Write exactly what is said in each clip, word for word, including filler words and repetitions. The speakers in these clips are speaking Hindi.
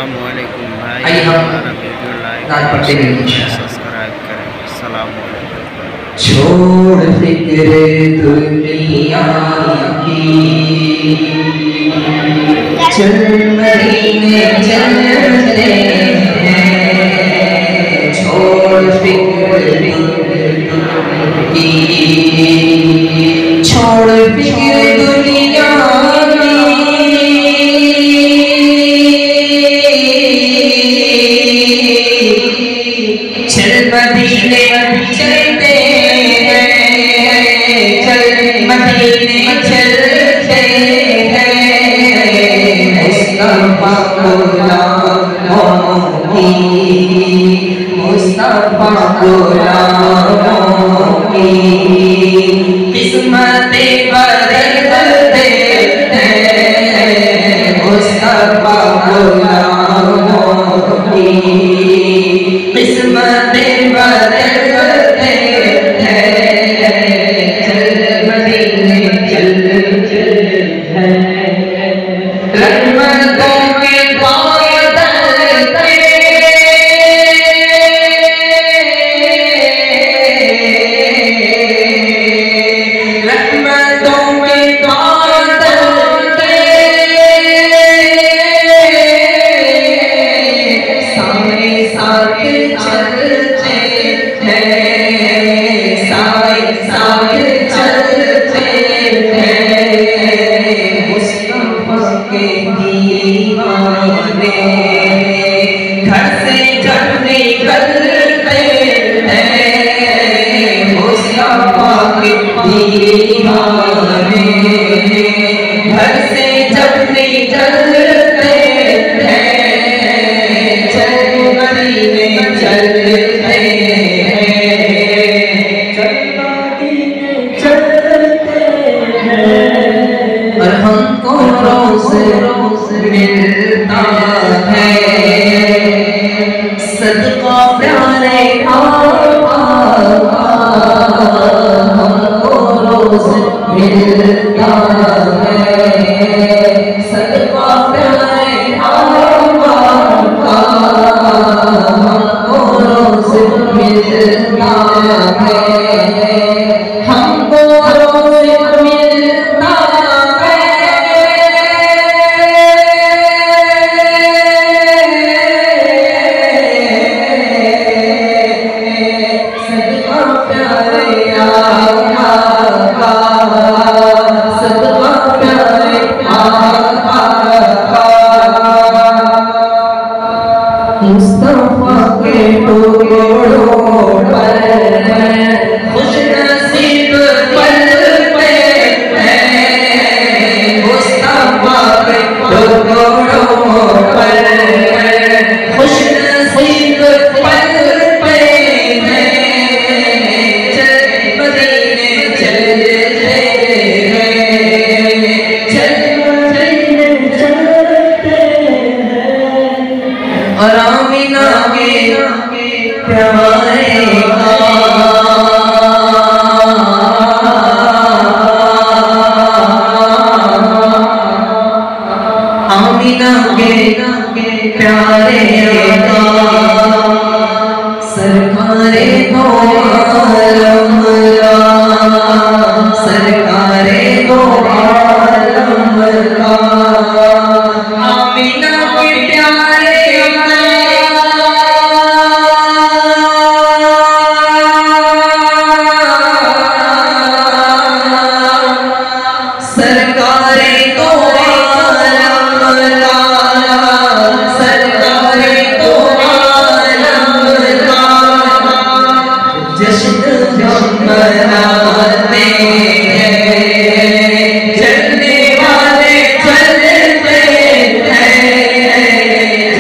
अस्सलामुअलैकुम भाई, आइए हम हमारा वीडियो लाइक नात पढ़ते करें, हैं। सब्सक्राइब करें। अस्सलामुअलैकुम। छोड़ फिक्र दुनिया की, चल मदीने चलते हैं। छोड़ फिक्र दुनिया की, छोड़ फिक्र दुनिया चल मदीने चलते हैं, चल मदीने चलते हैं। मुस्तफा गुलामों की, मुस्तफा गुलामों की किस्मतें बदलते हैं। मुस्तफा गुलामों की किस्मतें बदलते हैं। चल मदीने चलते हैं। रहमतों के बादल पे, रहमतों के बादल पे साए साथ चलते हैं, साए साथ चलते हैं। मुस्तफा के दीवाने घर से जब निकलते हैं। मुस्तफा के दीवाने घर से जब निकलते हैं। चल मदीने चलते हैं, चल मदीने चलते हैं। और हमको रोज रोज मिलता है सदका प्यारे आका। हमको रोज मिलता है सदका प्यारे आका। हमको रोज मिलता है, हमको रोज मिलता है। सदका प्यारे आका, सदका प्यारे आका। मुस्तफा के टुकड़ों पर खुश नसीब पलते हैं। मुस्तफा के टुकड़ों पर खुश नसीब पलते हैं। चल मदीने चलते हैं, चल मदीने चलते हैं। और आमिना के प्यारे का आमिना के प्यारे का सरकारे दो आलम का, सरकारे दो आलम का। आमिना के प्यारे सरकारे दो आलम का, सरकारे दो आलम का। जश्न हम मनाते हैं, चलने वाले चलते हैं।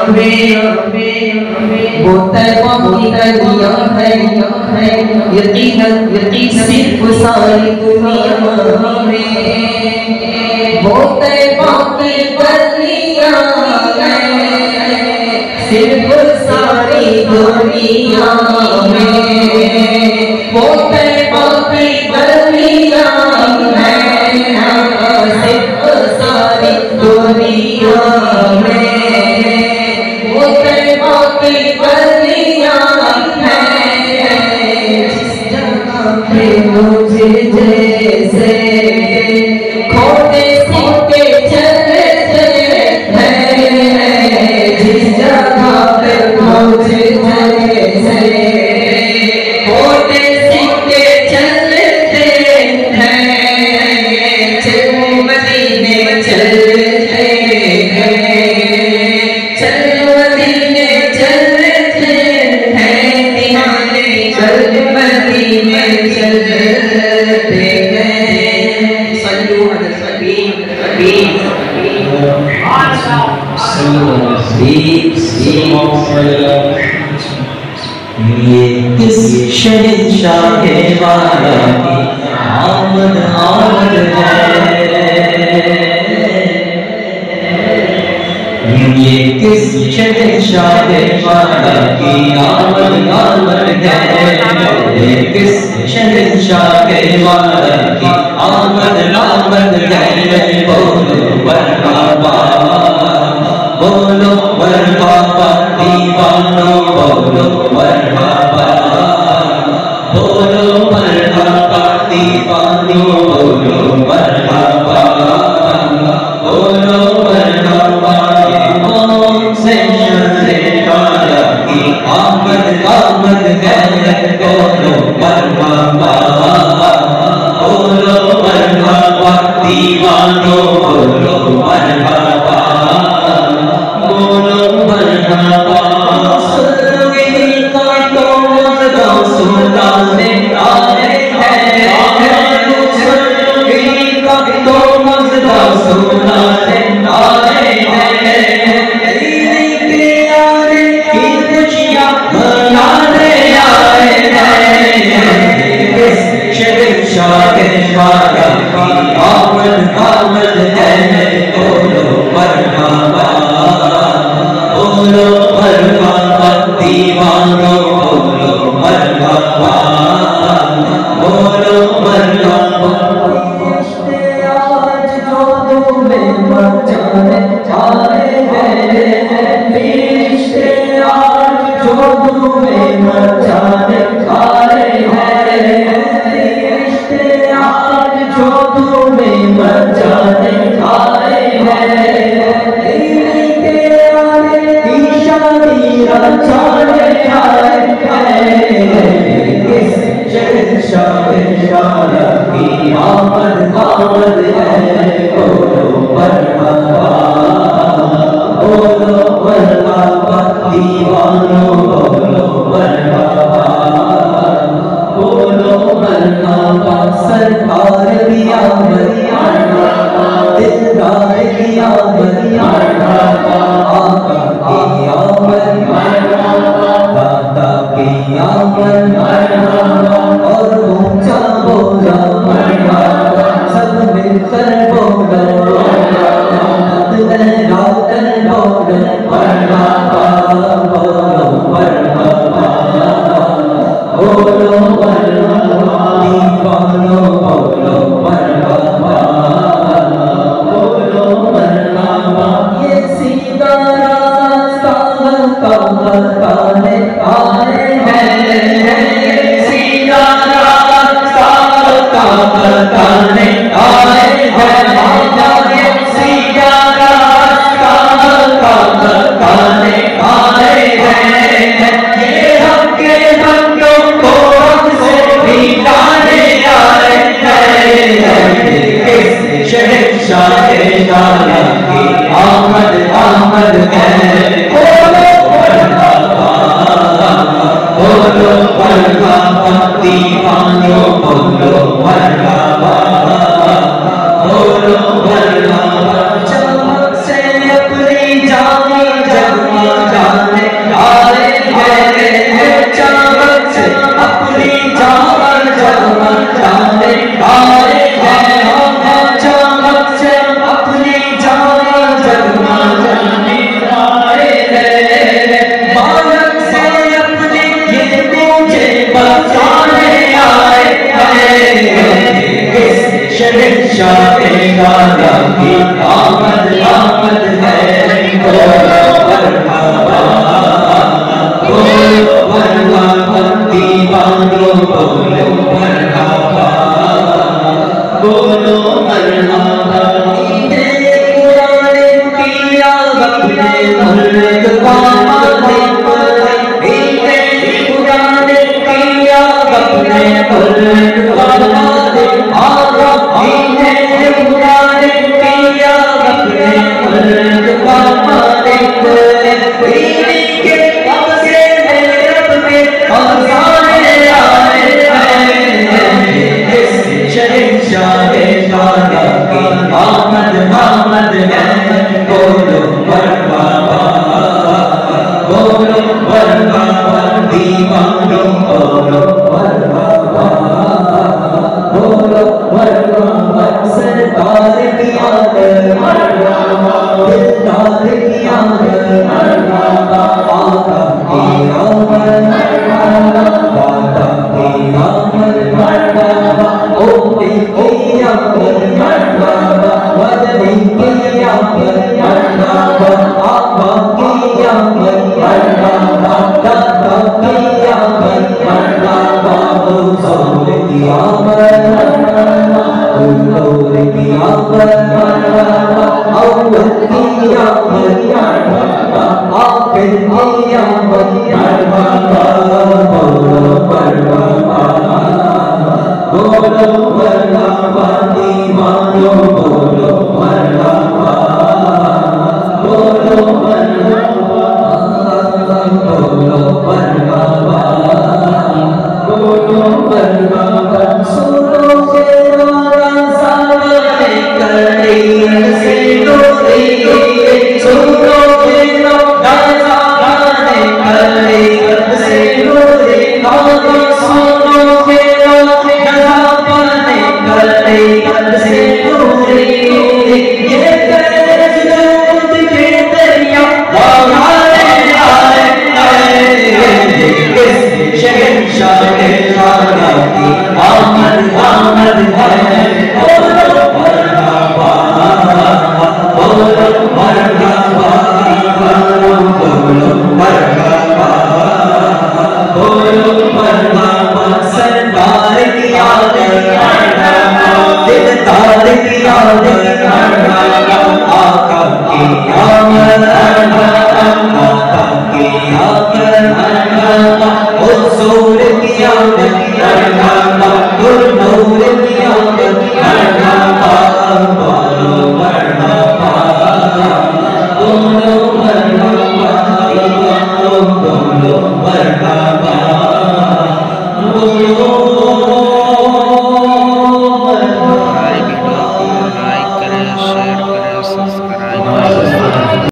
वो तैबा की गलियां है यकीनन यकीनन सिर्फ सारी दुनिया में वो तैबा की गलियां है सिर्फ सारी दुनिया में वो तैबा की गलियां है सिर्फ सारी दुनिया में वो तैबा की गलियां है जिस जगह पे मुझे जैसे खोटे सिक्के चलते हैं जिस जगह पे मुझे जैसे खोटे सिक्के चलते हैं चलो मदीने चलते हैं चलो मदीने चलते हैं दीवाने चल मदीने चलते हैं सल्लू अलैहि ये किस शहंशाह के वाला की आमद आमद है ये किस शहंशाह के वाला की आमद आमद है ये किस शहंशाह के वाला की आमद आमद है बोलो मरहबा बोलो मरहबा दीवानो बोलो मरहबा बोलो मरहबा दीवानो बोलो मरहबा बोलो मरहबा ये कौन से शहंशाह की आमद आमद है बोलो मरहबा बोलो मरहबा दीवानो बोलो मरहबा बोलो मरहबा सुनगी का तो मज़दा सुनाने आए हैं सुनगी का तो मज़दा सुनाने आए हैं ईद के आने की खुशियाँ मनाने आए हैं किस शहंशाह के वाला की आमद आमद है बोलो मरहबा बोलो मरहबा दीवानो बोलो मरहबा बोलो मरहबा आज जो तुम्हें मचाने आए हैं रिश्ते आज जो तुम्हें मचाने आए हैं रिश्ते आज जो तुम्हें मचाने आए हैं रचाने आए हैं किस शहंशाह की आमद आमद है बोलो मरहबा बोलो मरहबा दीवानो बोलो मरहबा बोलो मरहबा सरकार की आमद दिलदार की आमद आका की आमद दाता की आमद और ऊंचा बोला सब मिलकर बोलो रातन बोलो मरहबा बोलो मरहबा बोलो मरहबा दीवानो बोलो मरहबा बोलो मरहबा ये सीधा रास्ता बताने आए हैं सीधा रास्ता बताने आए हैं सीधा रास्ता बताने आए हैं ये हक़ बंदों को हमसे मिलाने आए हैं किस शहंशाह की आमद आमद है बोलो मरहबा दीवानो बोलो मरहबा बोलो मरहबा चमक से अपनी जान जमा शहंशाह गाना की आमद आमद है बोलो मरहबा बोलो मरहबा दीवानो बोलो मरहबा बोलो मरहबा इन्हें कुरान किया अपने मुल्क का मालिक इन्हें कुरान किया अपने मुल्क का मालिक आगा इन्हें कुरान किया अपने मुल्क का मालिक इन्हीं के अब से रब के अज़ाने आए हैं इस शहंशाह गाना की आमद आमद है बोलो मरहबा बोलो मरहबा दीवानो बोलो मरहबा बोलो मरहबा सरकार की आमद मरहबा दिलदार की आमद मरहबा आका की आमद मरहबा दाता की आमद मरहबा ओटे की आमद मरहबा वदनी की आमद मरहबा आका की आमद मरहबा दाता की आमद मरहबा हुजूर की आमद मरहबा हुजूर की आमद मरहबा अव्वल की आमद मरहबा आखिर की आमद मरहबा बोलो मरहबा बोलो मरहबा